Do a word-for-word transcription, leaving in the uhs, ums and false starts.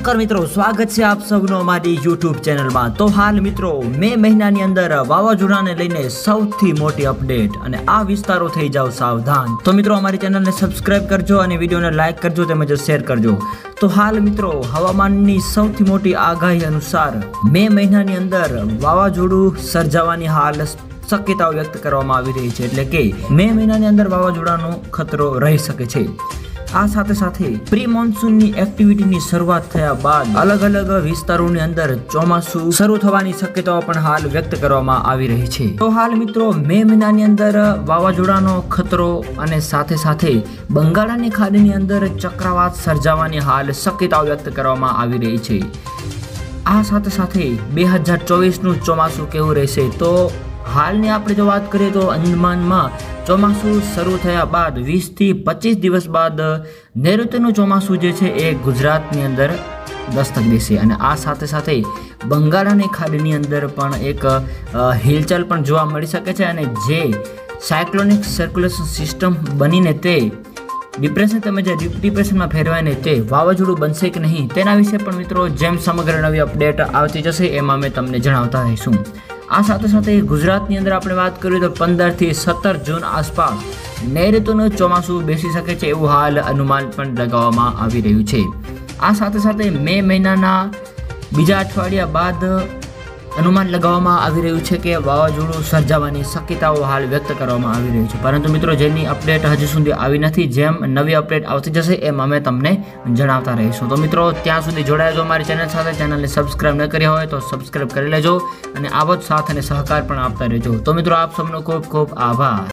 नमस्कार मित्रों, स्वागत है आप सबनो हमारी यूट्यूब चैनल में। तो हाल मित्रों मे महीनानी अंदर वावाझोडाने लईने सौथी मोटी अपडेट अने आ विस्तारो थई जाओ सावधान। तो मित्रों हमारी चैनल ने सब्सक्राइब करजो अने विडियोने लाइक करजो तेमज शेर करजो। तो हाल मित्रों हवामाननी सौथी मोटी आगाही अनुसार मे महीनानी अंदर वावाझोडुं सर्जावानी हाल शक्यताओ व्यक्त करवामां आवी रही छे, એટલે કે मे મહિનાની અંદર વાવાઝોડાનો ખતરો રહી શકે છે। આ સાથે સાથે પ્રી મોન્સૂનની એક્ટિવિટીની શરૂઆત થયા બાદ અલગ અલગ વિસ્તારોની અંદર ચોમાસું શરૂ થવાની શક્યતાઓ પણ હાલ વ્યક્ત કરવામાં આવી રહી છે। તો હાલ મિત્રો મે મહિનાની અંદર વાવાઝોડાનો ખતરો અને સાથે સાથે બંગાળની ખાડીની અંદર ચક્રવાત સર્જાવાની હાલ શક્યતાઓ વ્યક્ત કરવામાં આવી રહી છે। આ સાથે સાથે બે હજાર ચોવીસનું ચોમાસું કેવું રહેશે, તો हालनी आपणे जो बात करिए तो अंदमान में ચોમાસું શરૂ થયા બાદ વીસ થી પચીસ દિવસ બાદ નૈઋત્યનું ચોમાસું જે છે એ ગુજરાતની અંદર દસ્તક દેશે અને આ સાથે સાથે બંગાળની ખાડીની અંદર પણ એક હિલચાલ પણ જોવા મળી શકે છે અને જે સાયક્લોનિક સર્ક્યુલેશન સિસ્ટમ બનીને તે ડિપ્રેશન તમે જે ડીપ ડિપ્રેશનમાં ફેરવાઈને તે વાવાઝોડું બનશે કે નહીં તેના વિશે પણ મિત્રો જેમ સમગ્ર નવી અપડેટ આવતી જશે એમાં અમે તમને જણાવતા રહીશું। आ साथ साथ गुजरात अंदर आपणे बात करिए तो पंदर थी सत्तर जून आसपास नैऋत्यનું ચોમાસું બેસી શકે છે એવું हाल अनुमान पण लगाववामां आवी रह्युं छे। आ साथ साथ मे महीनाना बीजा अठवाडिया बाद अनुमान लगाववामां आवी रह्युं छे के वावाझोडुं सर्जावानी शक्यताओ हाल व्यक्त करवामां आवी रही छे, परंतु मित्रों जेनी अपडेट हजू सुधी आवी नथी, जेम नवी अपडेट आवती जशे एम अमे तमने जणावता रहीशुं। तो मित्रों त्यां सुधी जोडाया जो अमारी चेनल साथे, चेनलने सब्सक्राइब न कर्या होय तो सब्सक्राइब करी लेजो અને આવો જ સાથ અને સહકાર પણ આપતા રહેજો। તો મિત્રો આપ સૌનો ખૂબ ખૂબ આભાર।